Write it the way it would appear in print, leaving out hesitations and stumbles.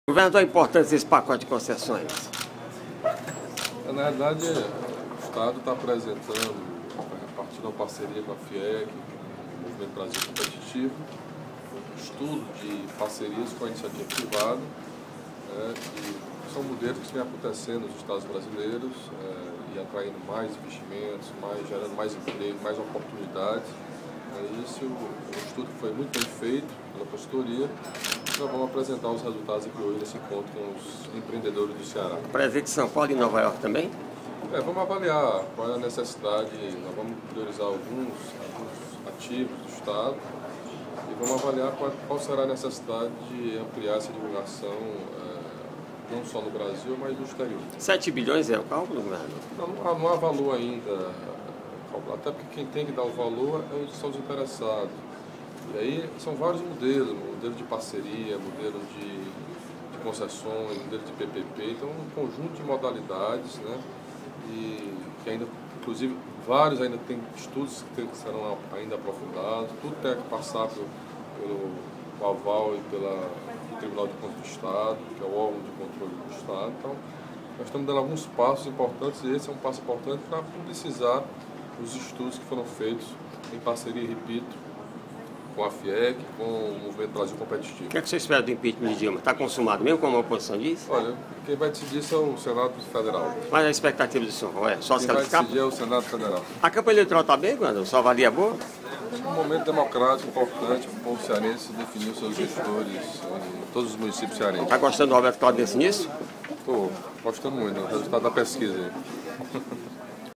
Governador, a importância desse pacote de concessões? Na realidade, o Estado está apresentando, a partir de uma parceria com a FIEC, o Movimento Brasil Competitivo, um estudo de parcerias com a iniciativa privada, que são modelos que vêm acontecendo nos Estados brasileiros e atraindo mais investimentos, gerando mais emprego, mais oportunidades. Isso, o estudo foi muito bem feito pela consultoria. Nós vamos apresentar os resultados aqui hoje nesse encontro com os empreendedores do Ceará. Presente de São Paulo e Nova York também? Vamos avaliar qual é a necessidade, nós vamos priorizar alguns ativos do Estado e vamos avaliar qual será a necessidade de ampliar essa divulgação, não só no Brasil, mas no exterior. 7 bilhões é o cálculo, governador? Não há valor ainda, até porque quem tem que dar o valor são os interessados. E aí são vários modelos, modelo de parceria, modelo de concessões, modelo de PPP, então um conjunto de modalidades, né? E que ainda, inclusive, vários ainda tem estudos que serão ainda aprofundados, tudo tem que passar pelo aval e pelo Tribunal de Contas do Estado, que é o órgão de controle do Estado. Então, nós estamos dando alguns passos importantes e esse é um passo importante para publicizar os estudos que foram feitos em parceria, repito, com a FIEC, com o Movimento Brasil Competitivo. O que é que você espera do impeachment de Dilma? Está consumado mesmo, como a oposição diz? Olha, quem vai decidir é o Senado Federal. Mas a expectativa do senhor é só se quem vai calificar? decidir é o Senado Federal. A campanha eleitoral está bem, governador? Sua avalia boa? É um momento democrático importante para o povo cearense definir os seus gestores em todos os municípios cearenses. Está gostando do Roberto Cláudio nisso? Estou gostando muito do resultado da pesquisa aí.